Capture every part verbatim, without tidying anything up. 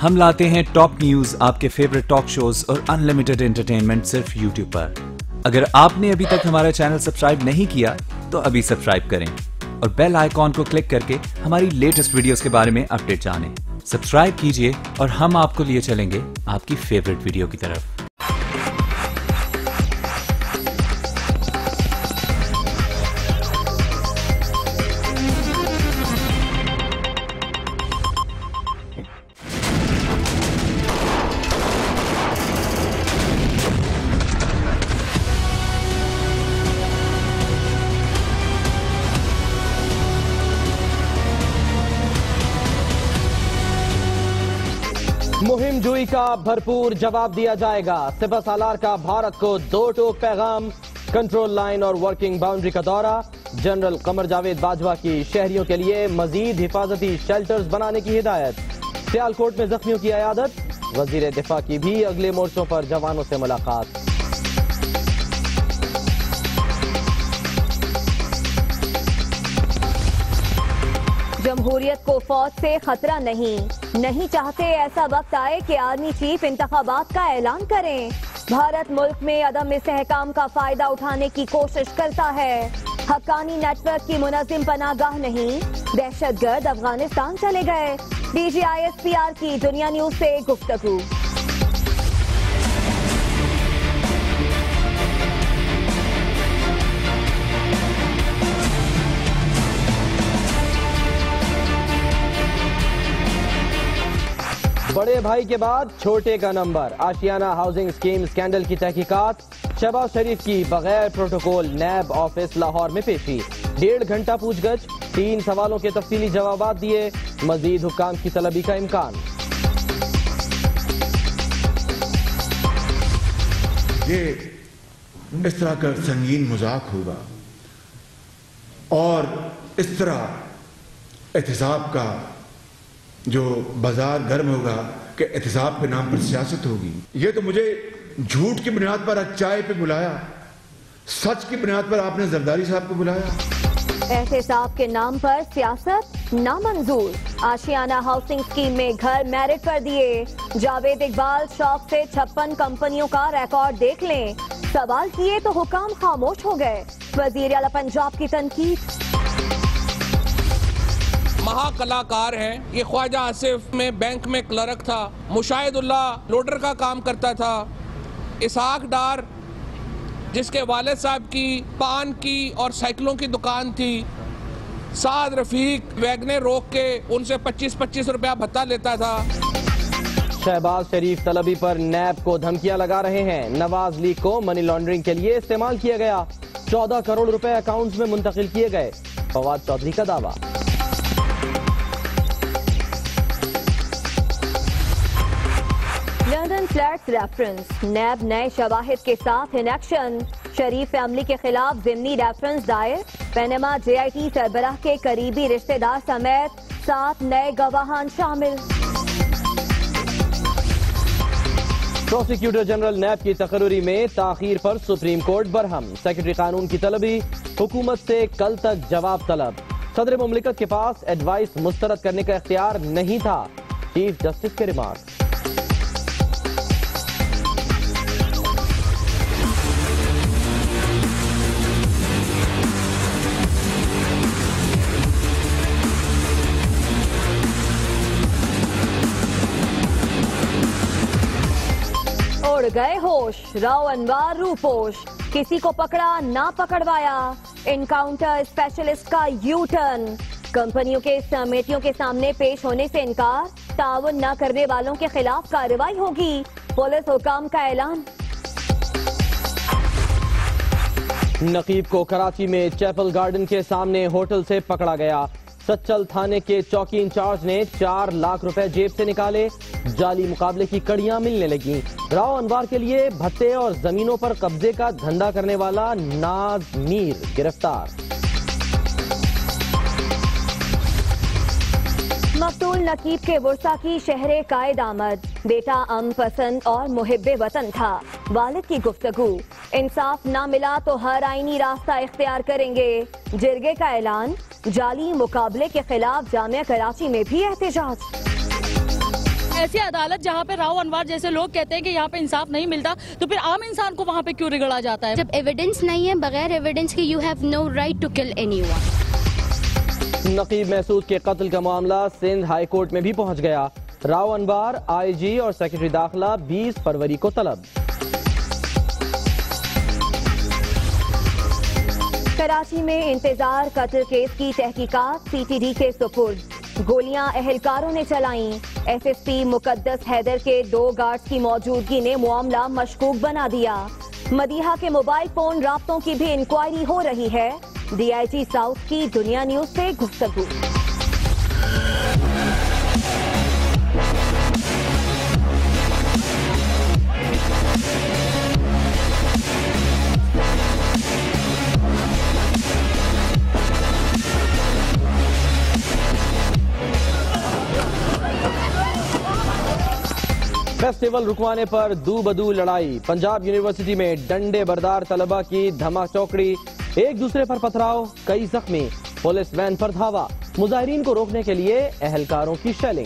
हम लाते हैं टॉप न्यूज, आपके फेवरेट टॉक शोज और अनलिमिटेड एंटरटेनमेंट सिर्फ यूट्यूब पर। अगर आपने अभी तक हमारा चैनल सब्सक्राइब नहीं किया तो अभी सब्सक्राइब करें और बेल आइकॉन को क्लिक करके हमारी लेटेस्ट वीडियोस के बारे में अपडेट जानें। सब्सक्राइब कीजिए और हम आपको लिए चलेंगे आपकी फेवरेट वीडियो की तरफ। मुहिम जुई का भरपूर जवाब दिया जाएगा। सिपह सालार का भारत को दो टोक पैगाम, कंट्रोल लाइन और वर्किंग बाउंड्री का दौरा। जनरल कमर जावेद बाजवा की शहरियों के लिए मजीद हिफाजती शेल्टर्स बनाने की हिदायत। सियालकोट में जख्मियों की अयादत। वजीर दिफा की भी अगले मोर्चों पर जवानों से मुलाकात। जमहूरियत को फौज से खतरा नहीं नहीं चाहते ऐसा वक्त आए कि आर्मी चीफ इंतखाबात का ऐलान करें। भारत मुल्क में अदम इस्तेहकाम का फायदा उठाने की कोशिश करता है। हक्कानी नेटवर्क की मुनज़्ज़िम पनागाह नहीं, दहशतगर्द अफगानिस्तान चले गए। DG I S P R की दुनिया न्यूज से गुफ्तगू। बड़े भाई के बाद छोटे का number. Ashiana housing scheme scandal की तहकीकात। शहबाज शरीफ की बगैर प्रोटोकॉल नैब ऑफिस लाहौर में पेशी। डेढ़ घंटा पूछगछ, तीन सवालों के तफसीली जवाब दिए। मजीद हुक्काम की तलबी का इम्कान। ये इस तरह का संगीन मजाक होगा और इस तरह एहतसाब का जो बाजार गर्म होगा कि एहतसाब के नाम पर सियासत होगी। ये तो मुझे झूठ की बुनियाद पर चाय पे बुलाया, सच की बुनियाद पर आपने जरदारी साहब को बुलाया। एहतसाब के नाम पर सियासत नामंजूर। आशियाना हाउसिंग स्कीम में घर मेरिट पर दिए। जावेद इकबाल शौक से छप्पन कंपनियों का रिकॉर्ड देख लें। सवाल किए तो हुकाम खामोश हो गए। वजीर आला पंजाब की तनकीद। महाकलाकार हैं ये। ख्वाजा आसिफ में बैंक में क्लर्क था। मुशाहिदुल्लाह लोडर का काम करता था। इसहाक डार जिसके वालिद साहब की पान की और साइकिलों की दुकान थी। साद रफीक वैगने रोक के उनसे पच्चीस पच्चीस रुपया भत्ता लेता था। शहबाज शरीफ तलबी पर नैब को धमकियां लगा रहे हैं। नवाज लीग को मनी लॉन्ड्रिंग के लिए इस्तेमाल किया गया। चौदह करोड़ रुपए अकाउंट्स में मुंतकिल किए गए। फवाद चौधरी का दावा। London flats reference. नैब नए शवाहिद के साथ इन एक्शन। शरीफ फैमिली के खिलाफ जिमनी रेफरेंस दायर। पैनमा जे आई टी सरबराह के करीबी रिश्तेदार समेत सात नए गवाहान शामिल। प्रोसिक्यूटर जनरल नैब की तकर्री में ताखीर पर सुप्रीम कोर्ट बरहम। सेक्रेटरी कानून की तलबी। हुकूमत से कल तक जवाब तलब। सदर मुमलिकत के पास एडवाइस मुस्तरद करने का इख्तियार नहीं था। चीफ जस्टिस के रिमार्क। उड़ गए होश। राव अनवार रूपोश। किसी को पकड़ा ना पकड़वाया। इनकाउंटर स्पेशलिस्ट का यू टर्न। कंपनियों के समितियों के सामने पेश होने से इनकार। ताउन न करने वालों के खिलाफ कार्रवाई होगी। पुलिस हुकाम का ऐलान। नकीब को कराची में चैपल गार्डन के सामने होटल से पकड़ा गया। सच्चल थाने के चौकी इंचार्ज ने चार लाख रुपए जेब से निकाले। जाली मुकाबले की कड़ियां मिलने लगी। राव अनवार के लिए भत्ते और जमीनों पर कब्जे का धंधा करने वाला नाज मीर गिरफ्तार। मकतूल नकीब के बुरसा की शहरे कायद आमद। बेटा अम पसंद और मुहिब्बे वतन था। वालिद की गुफ्तगू। इंसाफ ना मिला तो हर आईनी रास्ता इख्तियार करेंगे। जिरगे का ऐलान। जाली मुकाबले के खिलाफ जामिया कराची में भी एहतजाज। ऐसी अदालत जहाँ पे राव अनवर जैसे लोग कहते हैं कि यहाँ पे इंसाफ नहीं मिलता, तो फिर आम इंसान को वहाँ पे क्यों रिगड़ा जाता है? जब एविडेंस नहीं है, बगैर एविडेंस के you have no right to kill anyone. Naqeeb Mehsud के कत्ल का मामला सिंध हाई कोर्ट में भी पहुंच गया। राव अनवर, आईजी और सेक्रेटरी दाखिला बीस फरवरी को तलब। कराची में इंतजार कत्ल केस की तहकीकात सीटीडी के सुपुर्द। गोलियां अहलकारों ने चलाईं। एसएसपी मुकद्दस हैदर के दो गार्ड्स की मौजूदगी ने मामला मशकूक बना दिया। मदीहा के मोबाइल फोन राब्तों की भी इंक्वायरी हो रही है। डीआईजी साउथ की दुनिया न्यूज से गुफ्तगू। फेस्टिवल रुकवाने पर दू बदू लड़ाई। पंजाब यूनिवर्सिटी में डंडे बरदार तलबा की धमा चौकड़ी, एक दूसरे पर पथराव, कई जख्मी। पुलिस वैन पर धावा, मुजाहिरीन को रोकने के लिए अहलकारों की शेलिंग।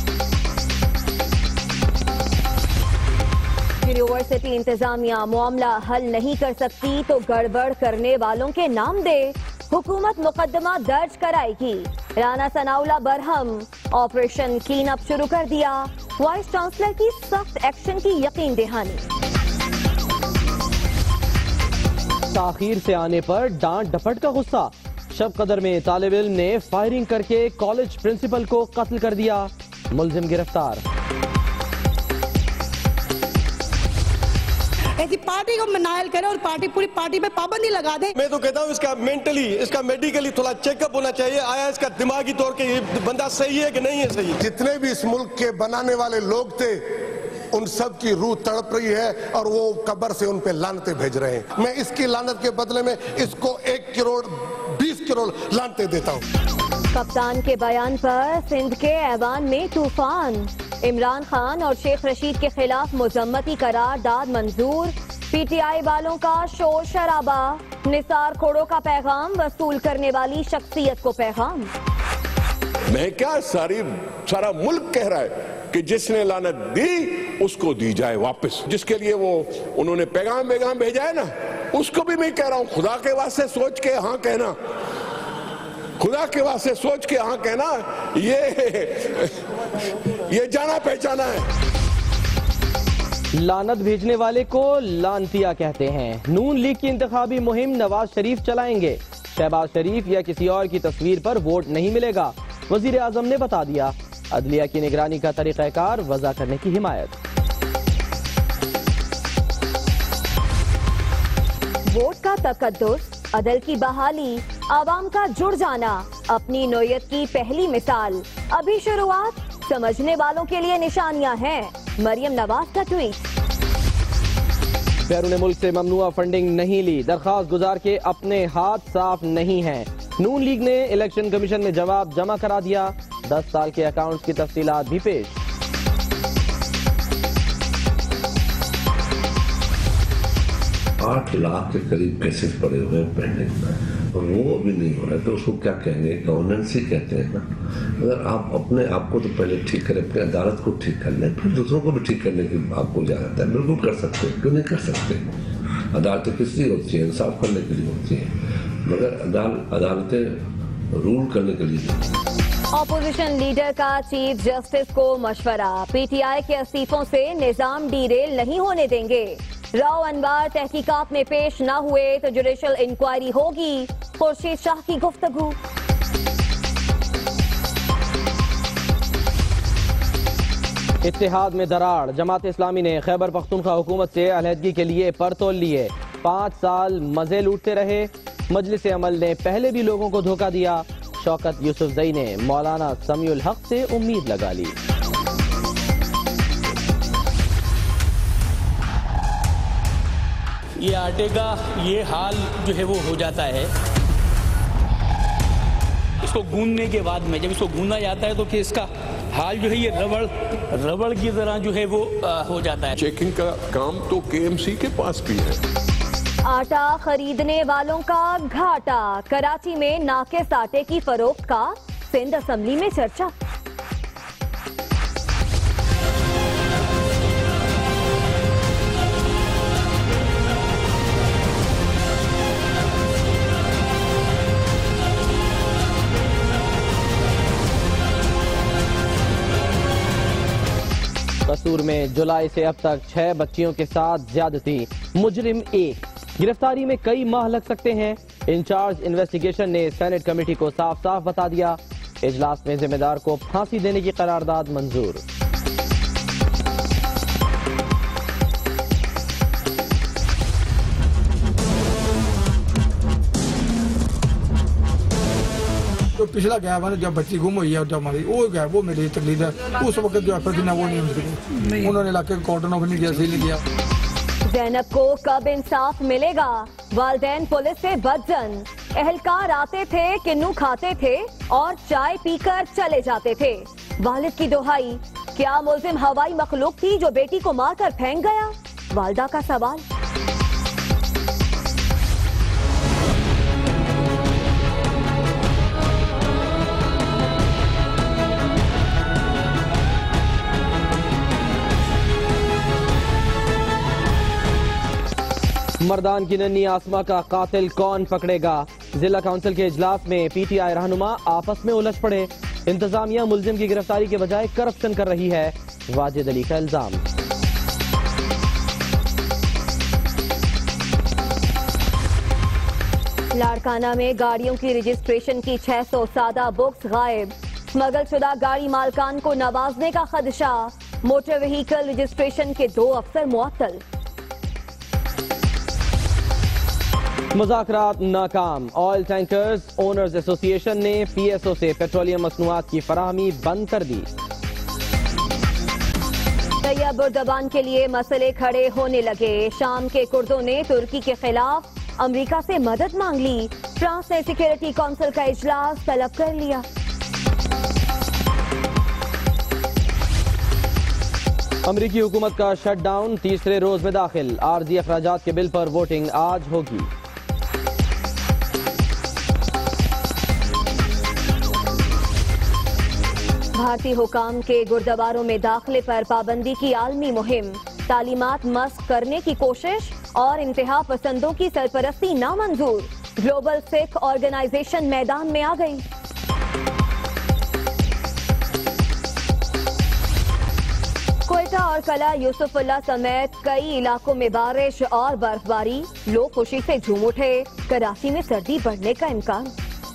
यूनिवर्सिटी इंतजामिया मामला हल नहीं कर सकती तो गड़बड़ करने वालों के नाम दे। हुकूमत मुकदमा दर्ज कराएगी। Rana Sanaullah Barham, operation clean up शुरू कर दिया। वाइस चांसलर की सख्त एक्शन की यकीन दहानी। ताखीर से आने पर डांट डपट का गुस्सा। शब कदर में तालिब इल्म ने फायरिंग करके कॉलेज प्रिंसिपल को कत्ल कर दिया। मुलजिम गिरफ्तार। ऐसी पार्टी को मनायल करे और पार्टी पूरी पार्टी पे पाबंदी लगा दे। मैं तो कहता हूँ इसका मेंटली, इसका मेडिकली थोड़ा चेकअप होना चाहिए। आया इसका दिमागी तौर पे ये बंदा सही है कि नहीं है सही। जितने भी इस मुल्क के बनाने वाले लोग थे, उन सब की रूह तड़प रही है और वो कब्र से उन पे लानते भेज रहे हैं। मैं इसकी लानत के बदले में इसको एक करोड़ बीस करोड़ लानते देता हूँ। कप्तान के बयान पर सिंध के ऐवान में तूफान। इमरान खान और शेख रशीद के खिलाफ मुजम्मती करारदाद मंजूर। पीटीआई वालों का शोर शराबा। निसार खोड़ों का पैगाम वसूल करने वाली शख्सियत को पैगाम। मैं क्या, सारी सारा मुल्क कह रहा है कि जिसने लानत दी उसको दी जाए वापस। जिसके लिए वो उन्होंने पैगाम पैगाम भेजा है ना, उसको भी मैं कह रहा हूं, खुदा के वास्ते सोच के हाँ कहना, खुदा के वास्ते सोच के हाँ कहना, ये ये जाना पहचाना है। लानत भेजने वाले को लानतिया कहते हैं। नून लीग की इंतखाबी मुहिम नवाज शरीफ चलाएंगे। शहबाज शरीफ या किसी और की तस्वीर पर वोट नहीं मिलेगा, वजीर आजम ने बता दिया। अदलिया की निगरानी का तरीक़ाकार वज़ा करने की हिमायत। वोट का तकद्दुस, अदल की बहाली, आवाम का जुड़ जाना, अपनी नोयत की पहली मिसाल। अभी शुरुआत, समझने वालों के लिए निशानियां हैं। मरियम नवाज का ट्वीट। बैरून मुल्क से ममनुआ फंडिंग नहीं ली, दरखास्त गुजार के अपने हाथ साफ नहीं हैं। नून लीग ने इलेक्शन कमीशन में जवाब जमा करा दिया। दस साल के अकाउंट्स की तफसीलात भी पेश। आठ लाख के करीब केसेस पड़े हुए हैं पेंडिंग, और वो अभी नहीं हो रहा है, तो उसको क्या कहेंगे? गवर्नेंस ही कहते हैं ना। अगर आप अपने आप को तो पहले ठीक करें, अपनी अदालत को ठीक कर लें, फिर दूसरों को भी ठीक करने की आपको इजाजत है। बिल्कुल कर सकते हैं, क्यों नहीं कर सकते? अदालतें किस लिए होती है? इंसाफ करने के लिए होती है, मगर अदालतें रूल करने के लिए नहीं। ऑपोजिशन लीडर का चीफ जस्टिस को मशवरा। पीटीआई के इस्तीफों से निजाम डीरेल नहीं होने देंगे। राव अनवर तहकीकात में पेश न हुए तो जुडिशल इंक्वायरी होगी। खुर्शीद शाह की गुफ्तगू। इत्तेहाद में दरार, जमात इस्लामी ने खैबर पख्तूनख्वा हुकूमत से अलहदगी के लिए पर तोल लिए। पाँच साल मजे लूटते रहे। मजलिस अमल ने पहले भी लोगों को धोखा दिया। शौकत यूसुफजई ने मौलाना समीउल हक से उम्मीद लगा ली। ये आटे का ये हाल जो है वो हो जाता है। इसको गूंदने के बाद में जब इसको गूंदा जाता है तो फिर इसका हाल जो है ये रबड़ रबड़ की तरह जो है वो आ, हो जाता है। चेकिंग का काम तो केएमसी के पास भी है। आटा खरीदने वालों का घाटा। कराची में नाकिस आटे की फरोख्त का सिंध असेंबली में चर्चा। कसूर में जुलाई से अब तक छह बच्चियों के साथ ज्यादती, मुजरिम एक। गिरफ्तारी में कई माह लग सकते हैं। इंचार्ज इन्वेस्टिगेशन ने सेनेट कमेटी को साफ साफ बता दिया। इजलास में जिम्मेदार को फांसी देने की करारदाद मंजूर। तो पिछला गया मैंने जब बच्ची गुम हुई है जब हमारी वो गया वो मेरी तकलीफ है। उस वक्त जो है वो नहीं मिली, उन्होंने इलाके कॉर्डन ऑफ नहीं किया, सील किया। ज़ैनब को कब इंसाफ मिलेगा? वालदैन पुलिस से बदजन। एहलकार आते थे, किन्नू खाते थे और चाय पीकर चले जाते थे। वालिद की दुहाई, क्या मुल्जिम हवाई मखलूक थी जो बेटी को मारकर फेंक गया? वालदा का सवाल। मर्दान की नन्ही आसमा का कातिल कौन पकड़ेगा? जिला काउंसिल के इजलास में पीटीआई रहनुमा आपस में उलझ पड़े। इंतजामिया मुल्जिम की गिरफ्तारी के बजाय करप्शन कर रही है, वाजिद अली का इल्जाम। लाड़काना में गाड़ियों की रजिस्ट्रेशन की छह सौ सादा बुक्स गायब। स्मगल शुदा गाड़ी मालकान को नवाजने का खदशा। मोटर व्हीकल रजिस्ट्रेशन के दो अफसर मुअत्तल। मुज़ाकरात नाकाम। ऑयल टैंकर्स ओनर्स एसोसिएशन ने पीएसओ से पेट्रोलियम मसनूआत की फराहमी बंद कर दी। तैयब उर्दबान के लिए मसले खड़े होने लगे। शाम के कुर्दों ने तुर्की के खिलाफ अमेरिका से मदद मांग ली। फ्रांस ने सिक्योरिटी काउंसिल का इजलास तलब कर लिया। अमेरिकी हुकूमत का शटडाउन तीसरे रोज में दाखिल। आरजी अखराजात के बिल पर वोटिंग आज होगी। भारतीय हुकाम के गुरुद्वारों में दाखिले पर पाबंदी की आलमी मुहिम। तालीमात मस्क करने की कोशिश और इंतहा पसंदों की सरपरस्ती नामंजूर। ग्लोबल सिख ऑर्गेनाइजेशन मैदान में आ गई। कोयटा और कला यूसुफुल्ला समेत कई इलाकों में बारिश और बर्फबारी। लोग खुशी से झूम उठे। कराची में सर्दी बढ़ने का इम्कान।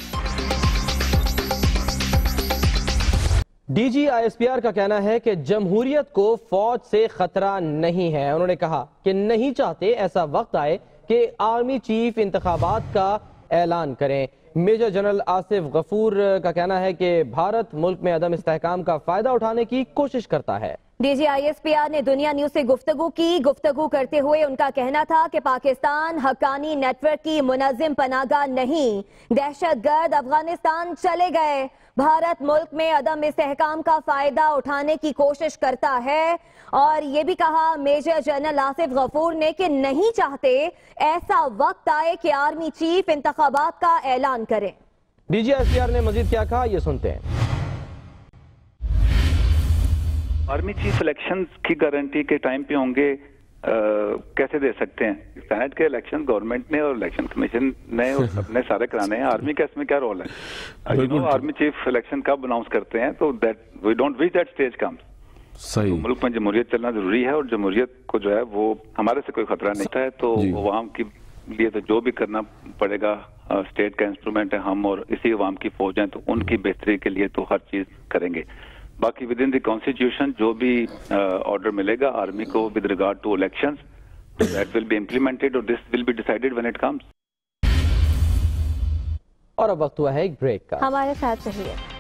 डीजी आईएसपीआर का कहना है कि जमहूरियत को फौज से खतरा नहीं है। उन्होंने कहा कि नहीं चाहते ऐसा वक्त आए कि आर्मी चीफ इंतखाबात का ऐलान करें। मेजर जनरल आसिफ गफूर का कहना है कि भारत मुल्क में अदम इस्तेहकाम का फायदा उठाने की कोशिश करता है। डीजी आईएसपीआर ने दुनिया न्यूज से गुफ्तगू की। गुफ्तगू करते हुए उनका कहना था कि पाकिस्तान हक्कानी नेटवर्क की मुनज़्ज़िम पनागा नहीं। दहशतगर्द अफगानिस्तान चले गए। भारत मुल्क में अदम इस्तेहकाम का फायदा उठाने की कोशिश करता है। और ये भी कहा मेजर जनरल आसिफ गफूर ने कि नहीं चाहते ऐसा वक्त आए कि आर्मी चीफ इंतखाबात का ऐलान करे। डीजी आईएसपीआर ने मजीद क्या कहा, ये सुनते हैं। आर्मी चीफ इलेक्शन की गारंटी के टाइम पे होंगे आ, कैसे दे सकते हैं? सेनेट के इलेक्शन गवर्नमेंट ने और इलेक्शन कमीशन ने और सबने सारे कराने हैं। आर्मी का इसमें क्या रोल है? You know army chief election कब अनाउंस करते हैं तो that we don't wish that stage comes. सही। तो मुल्क में जमहूरियत चलना जरूरी है और जमहूरियत को जो है वो हमारे से कोई खतरा नहीं है। तो अवाम के लिए तो जो भी करना पड़ेगा, स्टेट का इंस्ट्रूमेंट है हम और इसी अवाम की फौज है, तो उनकी बेहतरी के लिए तो हर चीज करेंगे। बाकी विद इन द कॉन्स्टिट्यूशन जो भी ऑर्डर uh, मिलेगा आर्मी को with regard to elections, that will be implemented और this will be decided when it comes. और अब वक्त हुआ है एक ब्रेक का। हमारे साथ रहिए।